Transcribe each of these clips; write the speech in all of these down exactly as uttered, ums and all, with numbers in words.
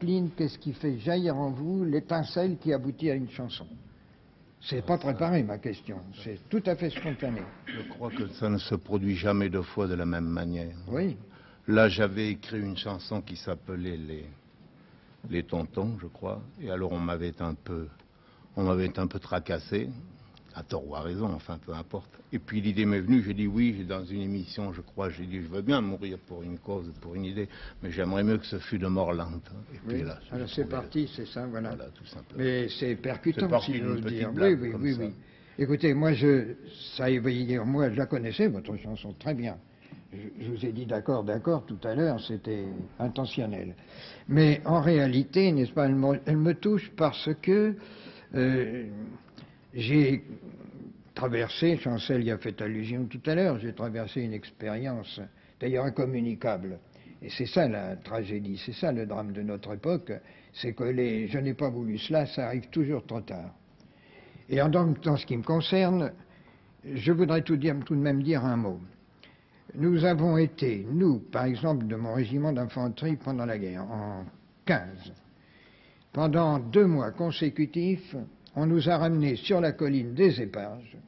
discipline, qu'est-ce qui fait jaillir en vous l'étincelle qui aboutit à une chanson? C'est pas préparé, ma question, c'est tout à fait spontané. Je crois que ça ne se produit jamais deux fois de la même manière. Oui. Là, j'avais écrit une chanson qui s'appelait les, les Tontons, je crois, et alors on m'avait un peu, on m'avait un peu tracassé, à tort ou à raison, enfin peu importe. Et puis l'idée m'est venue, j'ai dit oui, j'ai dans une émission, je crois, j'ai dit je veux bien mourir pour une cause, pour une idée, mais j'aimerais mieux que ce fût de mort lente. Et puis Oui. là, Alors c'est parti, c'est ça, voilà. Voilà, tout simplement. Mais c'est percutant, si j'ose dire. Oui, oui, oui, oui. Écoutez, moi, je, ça veut dire, moi, je la connaissais, votre chanson, très bien. Je, je vous ai dit d'accord, d'accord, tout à l'heure, c'était intentionnel. Mais en réalité, n'est-ce pas, elle me, elle me touche parce que euh, j'ai traversé, Chancel y a fait allusion tout à l'heure, j'ai traversé une expérience, d'ailleurs incommunicable. Et c'est ça la tragédie, c'est ça le drame de notre époque, c'est que les, je n'ai pas voulu cela, ça arrive toujours trop tard. Et en donc, dans ce qui me concerne, je voudrais tout, dire, tout de même dire un mot. Nous avons été, nous, par exemple, de mon régiment d'infanterie pendant la guerre, en quinze, pendant deux mois consécutifs, on nous a ramenés sur la colline des Éparges,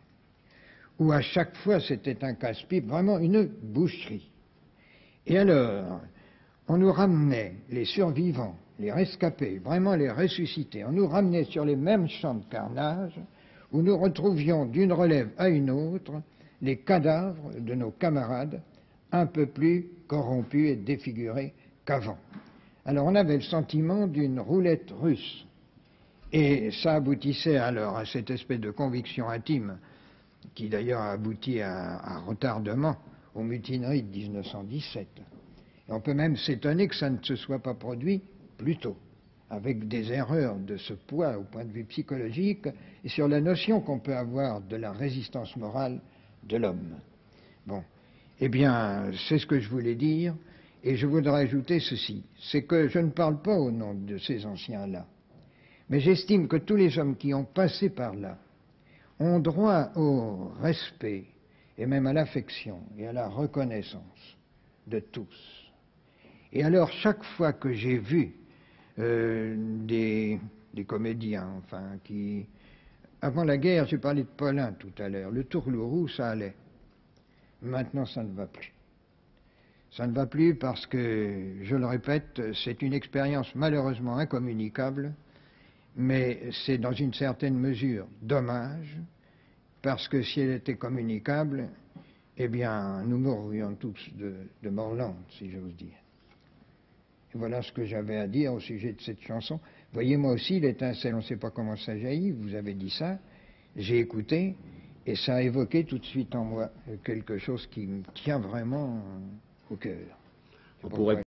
où à chaque fois c'était un casse-pipe, vraiment une boucherie. Et alors, on nous ramenait les survivants, les rescapés, vraiment les ressuscités, on nous ramenait sur les mêmes champs de carnage, où nous retrouvions d'une relève à une autre les cadavres de nos camarades, un peu plus corrompus et défigurés qu'avant. Alors on avait le sentiment d'une roulette russe. Et ça aboutissait alors à cette espèce de conviction intime, qui d'ailleurs a abouti à, à retardement aux mutineries de mille neuf cent dix-sept. Et on peut même s'étonner que ça ne se soit pas produit plus tôt, avec des erreurs de ce poids au point de vue psychologique et sur la notion qu'on peut avoir de la résistance morale de l'homme. Bon, eh bien, c'est ce que je voulais dire, et je voudrais ajouter ceci, c'est que je ne parle pas au nom de ces anciens-là, mais j'estime que tous les hommes qui ont passé par là ont droit au respect et même à l'affection et à la reconnaissance de tous. Et alors, chaque fois que j'ai vu euh, des, des comédiens, enfin, qui... Avant la guerre, j'ai parlé de Paulin tout à l'heure, le tourlourou, ça allait. Maintenant, ça ne va plus. Ça ne va plus parce que, je le répète, c'est une expérience malheureusement incommunicable, mais c'est dans une certaine mesure dommage, parce que si elle était communicable, eh bien, nous mourrions tous de, de mort lente, si j'ose dire. Et voilà ce que j'avais à dire au sujet de cette chanson. Voyez, moi aussi, l'étincelle, on ne sait pas comment ça jaillit, vous avez dit ça, j'ai écouté, et ça a évoqué tout de suite en moi quelque chose qui me tient vraiment au cœur.